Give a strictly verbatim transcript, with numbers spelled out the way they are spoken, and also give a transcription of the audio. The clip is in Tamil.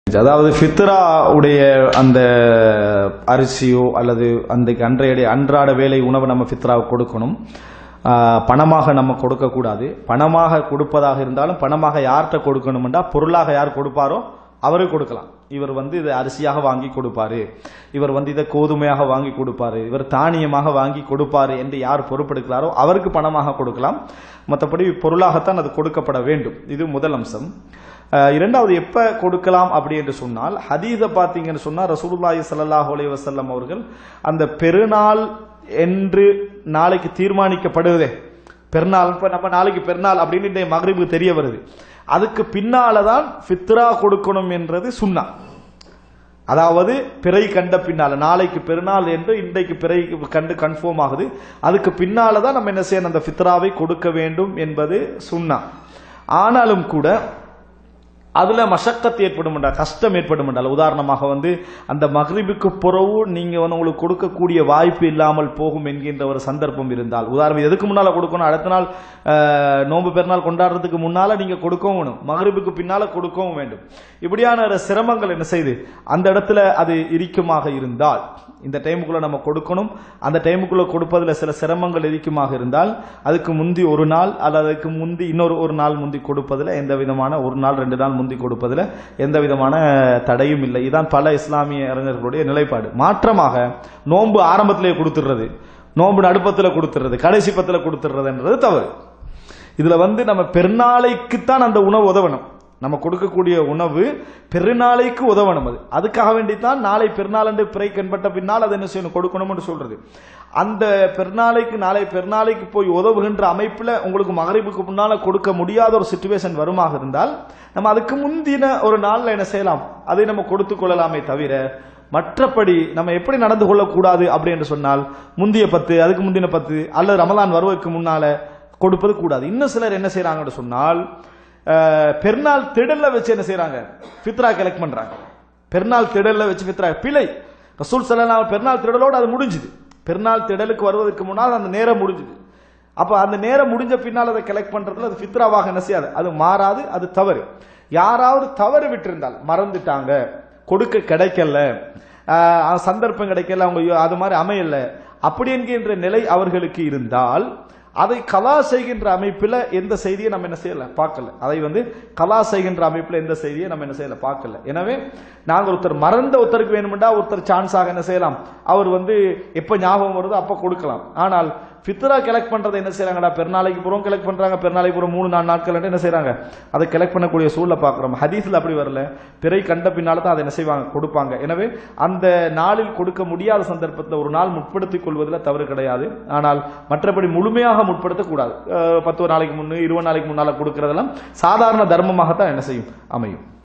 அதாவது ஃபித்ரா உடைய அந்த அரிசியோ அல்லது அந்த அன்றைய அன்றாட வேலை உணவை நம்ம ஃபித்ராவுக்கு கொடுக்கணும். பணமாக நம்ம கொடுக்கக்கூடாது. பணமாக கொடுப்பதாக இருந்தாலும் பணமாக யார்கிட்ட கொடுக்கணும்டா பொருளாக யார் கொடுப்பாரோ அவருக்கு கொடுக்கலாம். இவர் வந்து இதை அரிசியாக வாங்கி கொடுப்பாரு, இவர் வந்து இதை கோதுமையாக வாங்கி கொடுப்பாரு, இவர் தானியமாக வாங்கி கொடுப்பாரு என்று யார் பொறுப்பெடுக்கிறாரோ அவருக்கு பணமாக கொடுக்கலாம். மற்றபடி பொருளாகத்தான் அது கொடுக்கப்பட வேண்டும். இது முதல் அம்சம். இரண்டாவது, எப்ப கொடுக்கலாம் அப்படி என்று சொன்னால், ஹதீஸை பார்த்தீங்கன்னு சொன்னா ரசூலுல்லாஹி ஸல்லல்லாஹு அலைஹி வஸல்லம் அவர்கள் அந்த பெருநாள் என்று நாளைக்கு தீர்மானிக்கப்படுவதே, பெருநாள் நம்ம நாளைக்கு பெருநாள் அப்படின்னு இந்த மக்ரிபுக்கு தெரிய வருது, அதுக்கு பின்னாலதான் ஃபித்ரா கொடுக்கணும் என்றது சுன்னா. அதாவது பிறை கண்ட பின்னால, நாளைக்கு பெருநாள் என்று இன்றைக்கு பிறை கண்டு கன்ஃபார்ம் ஆகுது, அதுக்கு பின்னாலதான் நம்ம என்ன செய்யணும், அந்த ஃபித்ராவை கொடுக்க வேண்டும் என்பது சுன்னா. ஆனாலும் கூட அதுல மஷக்கத்து ஏற்படும், கஷ்டம் ஏற்படும். உதாரணமாக வந்து அந்த மக்ரிபுக்கு பிறகு நீங்க வந்து உங்களுக்கு கொடுக்கக்கூடிய வாய்ப்பு இல்லாமல் போகும் என்கின்ற ஒரு சந்தர்ப்பம் இருந்தால், உதாரணம் எதுக்கு முன்னால கொடுக்கணும், அடுத்த நாள் நோன்பு பெருநாள் கொண்டாடுறதுக்கு முன்னால நீங்க கொடுக்கவும் வேணும், மக்ரிபுக்கு பின்னால கொடுக்கவும் வேண்டும். இப்படியான சிரமங்கள் என்ன செய்து அந்த இடத்துல அது இருக்குமாக இருந்தால், இந்த டைமுக்குள்ள நம்ம கொடுக்கணும், அந்த டைமுக்குள்ள கொடுப்பதுல சில சிரமங்கள் இருக்குமாக இருந்தால் அதுக்கு முந்தி ஒரு நாள் அல்லது அதுக்கு முந்தி இன்னொரு ஒரு நாள் முந்தி கொடுப்பதுல எந்த விதமான, ஒரு நாள் ரெண்டு நாள் முந்தி கொடுப்பதுல எந்த விதமான தடையும் இல்லை. இதுதான் பல இஸ்லாமிய அறிஞர்களுடைய நிலைப்பாடு. மாற்றமாக நோன்பு ஆரம்பத்திலே கொடுத்துடுறது, நோன்பு நடுப்பத்தில் கொடுத்துடுறது, கடைசி பத்தில் கொடுத்துடுறதுன்றது தவறு. இதுல வந்து நம்ம பெருநாளைக்குத்தான் அந்த உணவு உதவணும், நம்ம கொடுக்கக்கூடிய உணவு பெருநாளைக்கு உதவணும். அது அதுக்காக வேண்டித்தான் நாளை பெருநாள் என்று பிறை கண்பட்ட பின்னால் அதை என்ன செய்யணும், கொடுக்கணும் என்று சொல்றது. அந்த பெருநாளைக்கு நாளை பெருநாளைக்கு போய் உதவுகின்ற அமைப்புல உங்களுக்கு மகரிபுக்கு முன்னால கொடுக்க முடியாத ஒரு சிச்சுவேஷன் வருமாக இருந்தால் நம்ம அதுக்கு முந்தின ஒரு நாள்ல என்ன செய்யலாம், அதை நம்ம கொடுத்து கொள்ளலாமே தவிர, மற்றபடி நம்ம எப்படி நடந்து கொள்ளக்கூடாது அப்படி என்று சொன்னால் முந்திய பத்து, அதுக்கு முந்தின பத்து அல்லது ரமலான் வருவதற்கு முன்னால கொடுப்பது கூடாது. இன்னும் சிலர் என்ன செய்யறாங்கன்னு சொன்னால், பெருநாள் திடல்ல வச்சு என்ன செய்யறாங்க, ஃபித்ரா கலெக்ட் பண்றாங்க. பெருநாள் திடல்ல வச்சு ஃபித்ரா பிழை. ரசூல் ஸல்லல்லாஹு அலைஹி பெருநாள் திடலோடு அது முடிஞ்சுது. பெருநாள் திடலுக்கு வருவதற்கு முன்னால் அந்த நேரம் முடிஞ்சுது. அப்ப அந்த நேரம் முடிஞ்ச பின்னால் அதை கலெக்ட் பண்றதுல அது ஃபித்ராவாக என்ன செய்யாது, அது மாறாது, அது தவறு. யாராவது தவறு விட்டிருந்தால், மறந்துட்டாங்க, கொடுக்க கிடைக்கல, சந்தர்ப்பம் கிடைக்கல, அவங்க அது மாதிரி அமையல அப்படி என்கின்ற நிலை அவர்களுக்கு இருந்தால் அதை கலா செய்கின்ற அமைப்பில் எந்த செய்தியை நம்ம என்ன செய்யல பார்க்கல. அதை வந்து கலா செய்கின்ற அமைப்பில் எந்த செய்தியை நம்ம என்ன செய்யல பார்க்கல. எனவே நாங்கள் ஒருத்தர் மறந்த ஒருத்தருக்கு வேணுமெண்டா ஒருத்தர் சான்ஸாக என்ன செய்யலாம், அவர் வந்து எப்ப ஞாபகம் வருதோ அப்ப கொடுக்கலாம். ஆனால் ஃபித்ரா கலெக்ட் பண்றதை என்ன செய்யறாங்கடா, பெருநாளைக்கு பூரா கலெக்ட் பண்றாங்க, பெருநாளைக்கு பூரா மூணு நாலு நாட்கள் என்ன செய்யறாங்க, அதை கலெக்ட் பண்ணக்கூடிய சூழலை பார்க்கிறோம். ஹதீஸ்ல அப்படி வரல, பிறை கண்ட பின்னால தான் அதை என்ன செய்வாங்க, கொடுப்பாங்க. எனவே அந்த நாளில் கொடுக்க முடியாத சந்தர்ப்பத்தில் ஒரு நாள் முற்படுத்திக் கொள்வதில் தவறு கிடையாது. ஆனால் மற்றபடி முழுமையாக முற்படுத்தக்கூடாது. பத்து நாளைக்கு முன்னு இருபது நாளைக்கு முன்னால கொடுக்கறதெல்லாம் சாதாரண தர்மமாகத்தான் என்ன செய்யும் அமையும்.